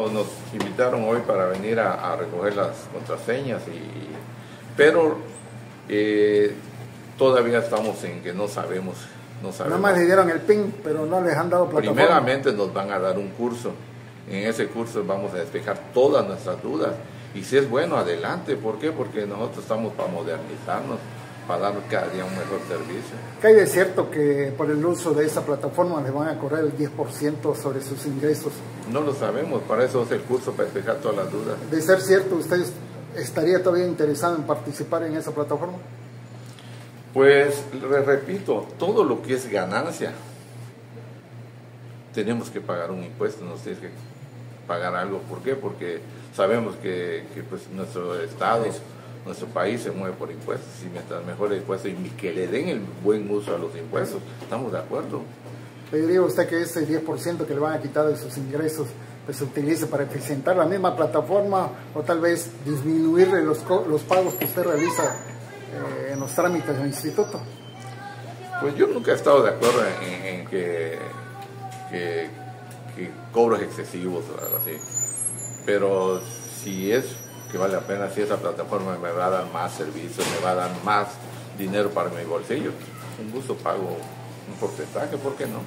nos invitaron hoy para venir a recoger las contraseñas, pero todavía estamos en que no sabemos. Nada más le dieron el PIN, pero no les han dado plataforma. Primeramente nos van a dar un curso. En ese curso vamos a despejar todas nuestras dudas. Y si es bueno, adelante. ¿Por qué? Porque nosotros estamos para modernizarnos, para dar cada día un mejor servicio. ¿Qué hay de cierto que por el uso de esa plataforma les van a cobrar el 10% sobre sus ingresos? No lo sabemos, para eso es el curso, para despejar todas las dudas. De ser cierto, ¿usted estaría todavía interesado en participar en esa plataforma? Pues, les repito, todo lo que es ganancia, tenemos que pagar un impuesto, nos tienes que pagar algo. ¿Por qué? Porque sabemos que pues, nuestro Estado, nuestro país se mueve por impuestos, y mientras mejor el impuesto y que le den el buen uso a los impuestos, estamos de acuerdo. ¿Le diría usted que ese 10% que le van a quitar de sus ingresos pues, se utilice para eficientar la misma plataforma o tal vez disminuirle los pagos que usted realiza en los trámites del instituto? Pues yo nunca he estado de acuerdo en que cobros excesivos o algo así, pero si es que vale la pena, si esa plataforma me va a dar más servicios, me va a dar más dinero para mi bolsillo, un gusto pago un porcentaje, ¿por qué no?